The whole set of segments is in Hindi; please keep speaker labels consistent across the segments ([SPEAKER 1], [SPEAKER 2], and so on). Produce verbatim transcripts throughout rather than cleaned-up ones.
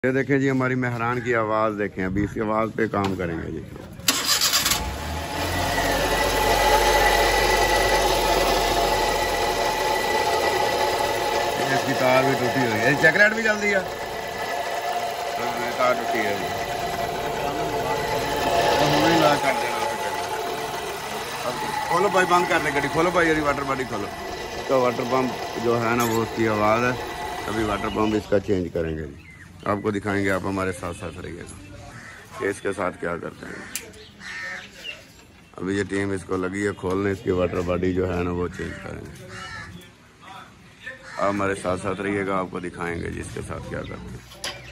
[SPEAKER 1] ये देखें जी हमारी मेहरान की आवाज़ देखें, अभी इस आवाज़ पे काम करेंगे जी। इसकी तार भी टूटी हुई है, चेक लाइट भी जल दी है, तार टूटी है जी। कर देना खोलो भाई, बंद कर दे गड्डी, खोलो भाई यारी वाटर बॉडी खोलो। तो वाटर पंप जो है ना वो उसकी आवाज़ है, अभी वाटर पंप इसका चेंज करेंगे जी, आपको दिखाएंगे, आप हमारे साथ साथ रहिएगा। इसके साथ क्या करते हैं, अभी ये टीम इसको लगी है खोलने, इसकी वाटर बॉडी जो है ना वो चेंज करेंगे। आप हमारे साथ साथ रहिएगा, आपको दिखाएंगे जी इसके साथ क्या करते हैं।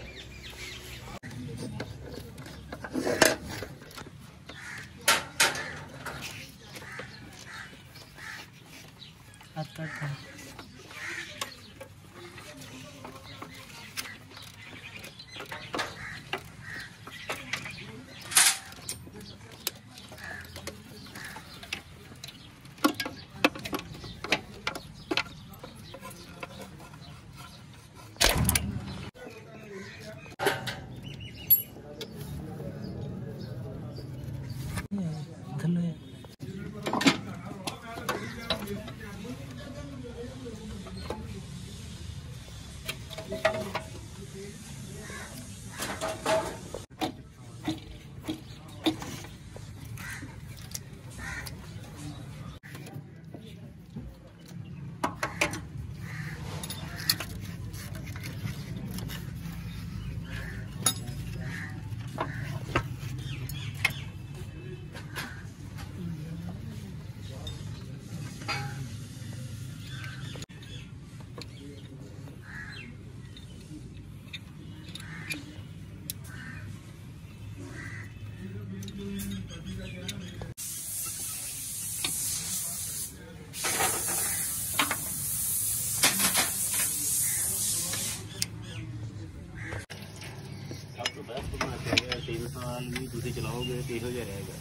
[SPEAKER 2] तीन साल भी तुम चलाओगे तो यहो रहेगा।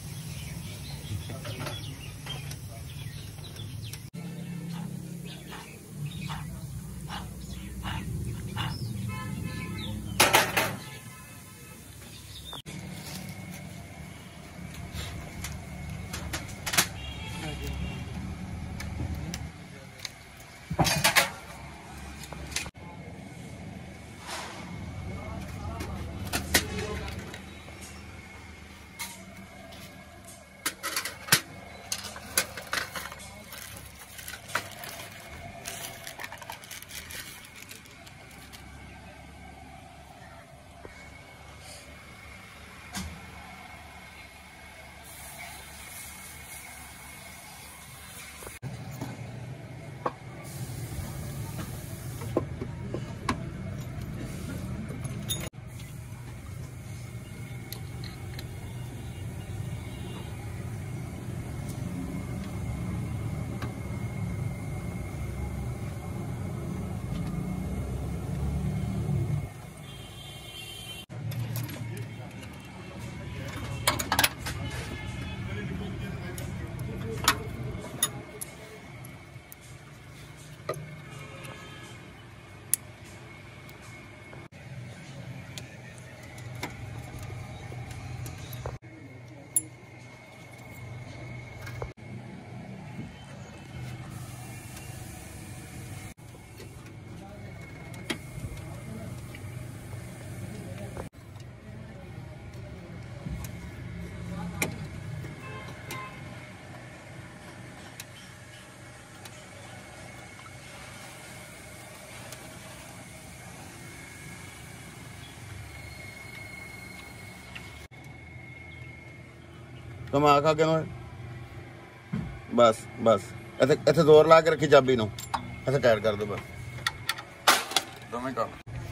[SPEAKER 1] तुम आखा के बस बस इथे इथे जोर ला के रखी चाबी नो, इथे टाइट कर दो बस दोवें काम।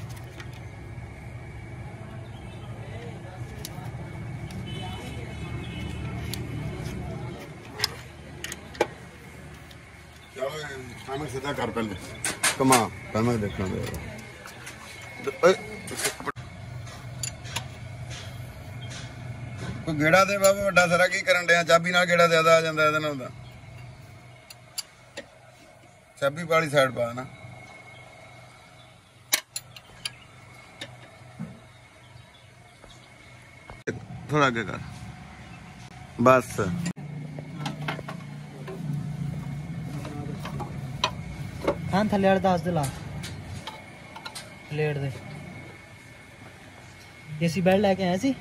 [SPEAKER 1] चलो सीधा कर पहले कमा पहले देखना कोई गेड़ा दे बाबा, वड्डा सारा की करन डया, चाबी नाल गेड़ा ज्यादा आ जांदा इहदे नाल दा। चाबी वाली साइड पा ना। थोड़ा आगे कर बस।
[SPEAKER 3] हाँ थले अड़ दस दिला लेट दे एसी बेड लेके आए सी